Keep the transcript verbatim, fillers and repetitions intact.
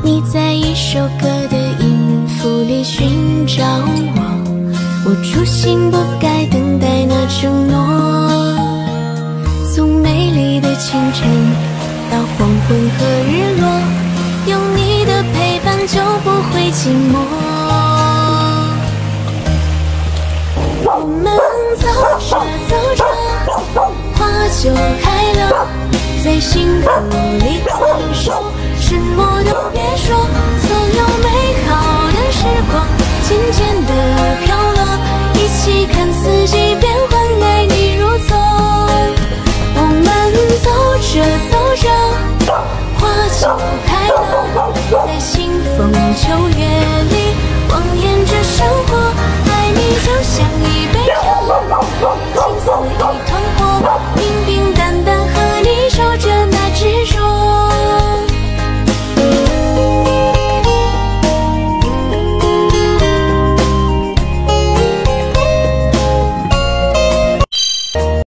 你在一首歌的音符里寻找我，我初心不该等待那承诺。从美丽的清晨到黄昏和日落，有你的陪伴就不会寂寞。我们走着走着，花就开了，在幸福里挥手，什么都别说，所有美好的时光渐渐